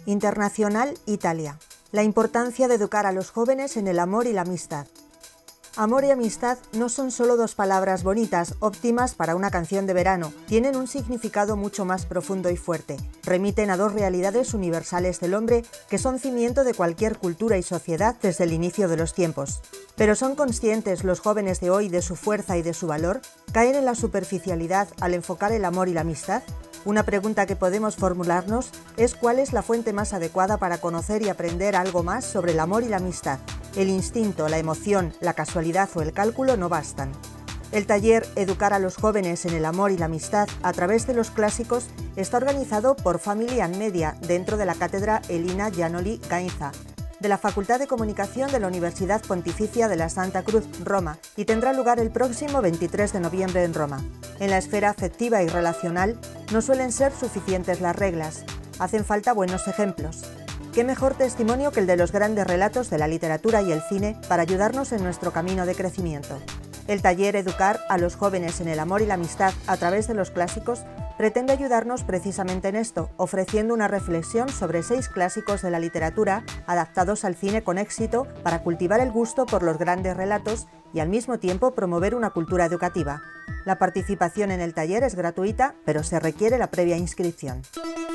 Internacional Italia. La importancia de educar a los jóvenes en el amor y la amistad. Amor y amistad no son solo dos palabras bonitas, óptimas para una canción de verano, tienen un significado mucho más profundo y fuerte. Remiten a dos realidades universales del hombre que son cimiento de cualquier cultura y sociedad desde el inicio de los tiempos. ¿Pero son conscientes los jóvenes de hoy de su fuerza y de su valor? ¿Caen en la superficialidad al enfocar el amor y la amistad? Una pregunta que podemos formularnos es ¿cuál es la fuente más adecuada para conocer y aprender algo más sobre el amor y la amistad? El instinto, la emoción, la casualidad o el cálculo no bastan. El taller Educar a los jóvenes en el amor y la amistad a través de los clásicos está organizado por Family and Media dentro de la cátedra Elina Giannoli Gainza, de la Facultad de Comunicación de la Universidad Pontificia de la Santa Cruz, Roma, y tendrá lugar el próximo 23 de noviembre en Roma. En la esfera afectiva y relacional no suelen ser suficientes las reglas, hacen falta buenos ejemplos. ¿Qué mejor testimonio que el de los grandes relatos de la literatura y el cine para ayudarnos en nuestro camino de crecimiento? El taller Educar a los jóvenes en el amor y la amistad a través de los clásicos pretende ayudarnos precisamente en esto, ofreciendo una reflexión sobre 6 clásicos de la literatura adaptados al cine con éxito para cultivar el gusto por los grandes relatos y al mismo tiempo promover una cultura educativa. La participación en el taller es gratuita, pero se requiere la previa inscripción.